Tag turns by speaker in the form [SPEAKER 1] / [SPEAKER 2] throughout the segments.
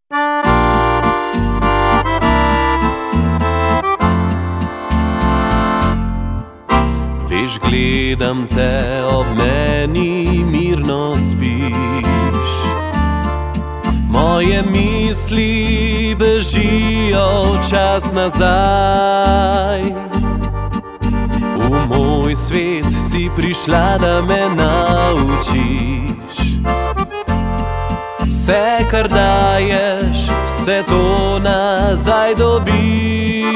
[SPEAKER 1] Veš, gledam te, ob meni mirno spiš. Moje misli bežijo včas nazaj. V moj svet si prišla, da me naučiš. Vse, kar daješ, vse to nazaj dobiš.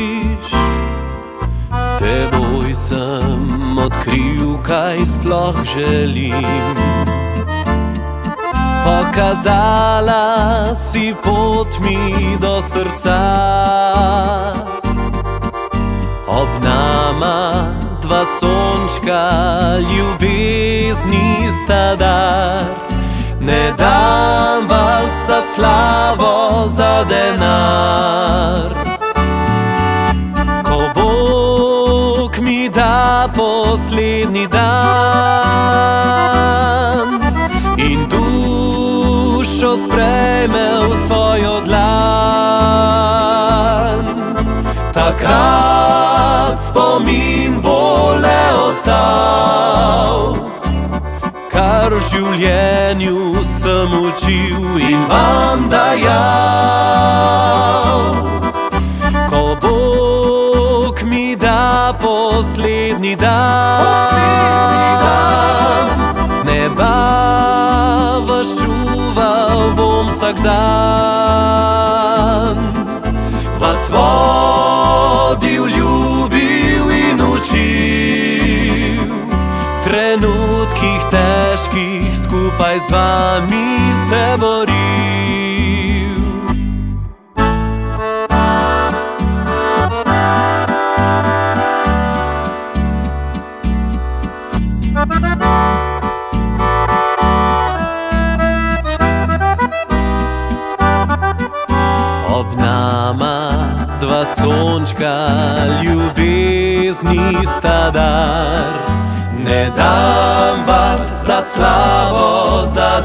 [SPEAKER 1] S teboj sem odkril, kaj sploh želim. Pokazala si pot mi do srca. Ob nama dva sončka, ljubezni sta dar. Ne dam vas za slavo, za denar. Ko Bog mi da poslednji dan in dušo sprejme v svojo dlan, takrat spomin bo le ostal, kar v življenju sem učil in vam dajal. Ko Bog mi da poslednji dan, z neba vas čuval bom vsak dan. Vas vodil, ljubil in učil, trenutkih težkih skupaj z vami se boril. Ob nama dva sončka, ljubezni sta dar. Ne dam vas za slavo, za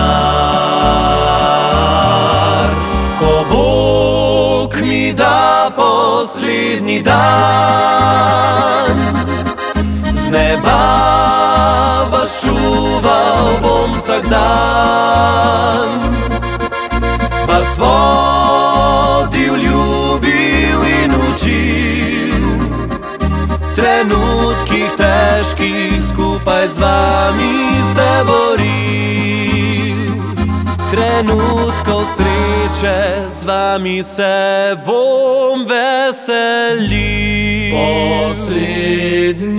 [SPEAKER 1] denar. Ko Bog mi da poslednji dan, z neba vas čuval bom vsak dan. Vas vodil, ljubil in učil, trenutkih težkih skupaj z vami se boril. Trenutkov sreče z vami se bom veselil. Poslednji